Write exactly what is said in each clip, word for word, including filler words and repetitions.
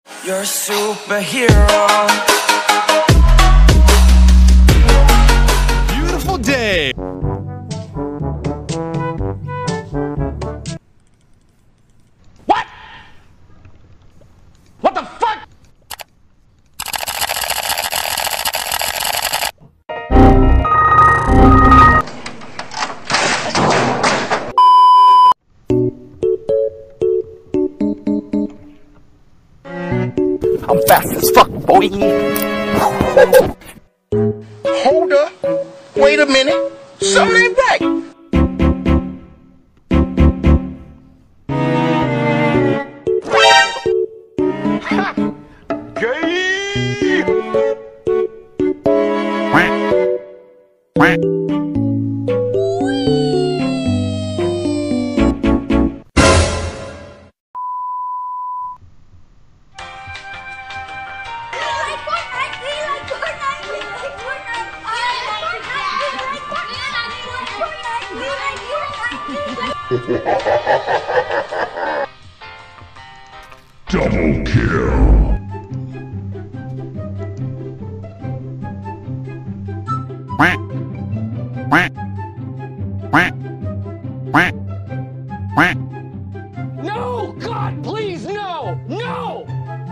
You're a superhero. Beautiful day. What? What the fuck? I'm fast as fuck, boy. Hold up. Wait a minute. Something ain't right. Ha! Gay! Double kill. No! God, please, no! No!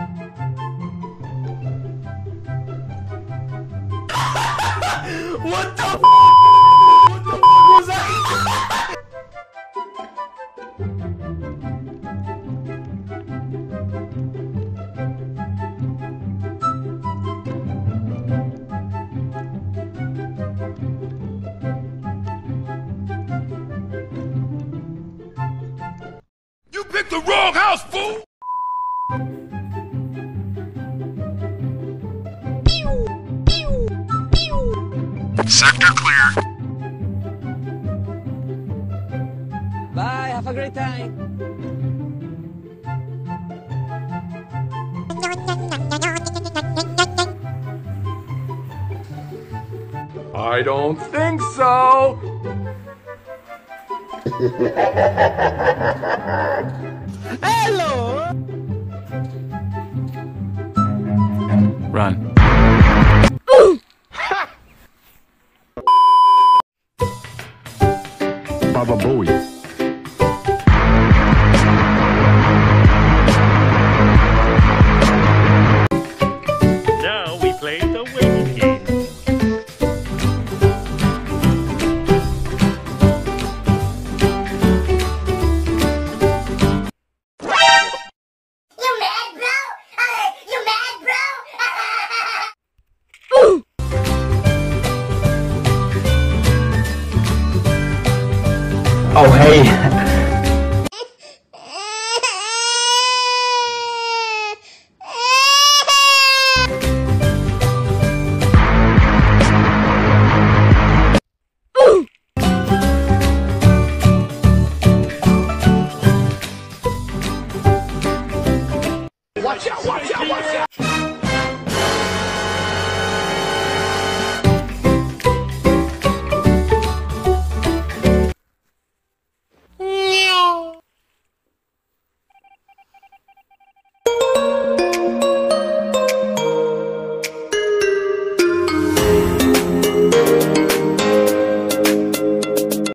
What the f? What the f was that? You picked the wrong house, fool! Sector clear. Bye, have a great time. I don't think so. Hello! Run. Baba Booey. Now we play the waiting game. You mad, bro? Uh, you mad, bro? Oh, hey.